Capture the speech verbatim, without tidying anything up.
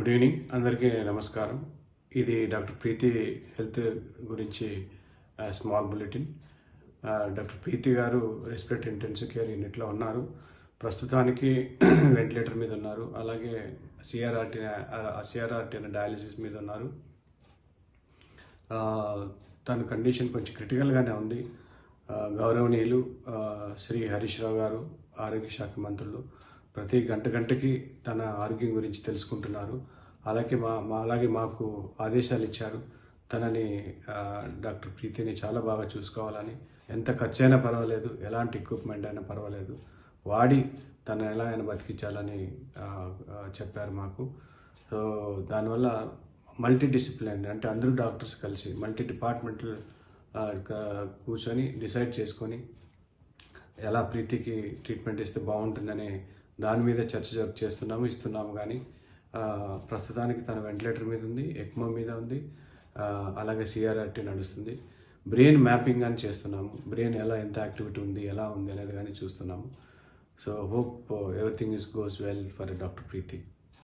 Good evening అందరికీ నమస్కారం. ఇది డాక్టర్ ప్రీతి హెల్త్ గురించి స్మాల్ బులెటిన్. డాక్టర్ ప్రీతి గారు రెస్పిరేటరీ ఇంటెన్సివ్ కేర్ యూనిట్లో ఉన్నారు. ప్రస్తుతానికి వెంటిలేటర్ మీద ఉన్నారు. అలాగే సిఆర్ఆర్టీ సిఆర్ఆర్టీ అనే డయాలిసిస్ మీద ఉన్నారు. తన కండిషన్ కొంచెం క్రిటికల్గానే ఉంది. గౌరవనీయులు శ్రీ హరీష్ రావు గారు ఆరోగ్య శాఖ మంత్రులు ప్రతి గంట గంటకి తన ఆరోగ్యం గురించి తెలుసుకుంటున్నారు. అలాగే మా మా అలాగే మాకు ఆదేశాలు ఇచ్చారు. తనని డాక్టర్ ప్రీతిని చాలా బాగా చూసుకోవాలని, ఎంత ఖర్చు అయినా పర్వాలేదు, ఎలాంటి ఎక్విప్మెంట్ అయినా పర్వాలేదు, వాడి తను ఎలా అయినా బతికించాలని చెప్పారు మాకు. సో దానివల్ల మల్టీ డిసిప్లిన్ అంటే అందరూ డాక్టర్స్ కలిసి మల్టీ డిపార్ట్మెంటల్ కూర్చొని డిసైడ్ చేసుకొని ఎలా ప్రీతికి ట్రీట్మెంట్ ఇస్తే బాగుంటుందనే దాని మీద చర్చ చేస్తున్నాము ఇస్తున్నాము కానీ ప్రస్తుతానికి తన వెంటిలేటర్ మీద ఉంది, ఎక్మో మీద ఉంది, అలాగే సిఆర్ఆర్టీ నడుస్తుంది. బ్రెయిన్ మ్యాపింగ్ అని చేస్తున్నాము. బ్రెయిన్ ఎలా ఎంత యాక్టివిటీ ఉంది, ఎలా ఉంది అనేది కానీ చూస్తున్నాము. So hope everything is goes well for doctor Preethi.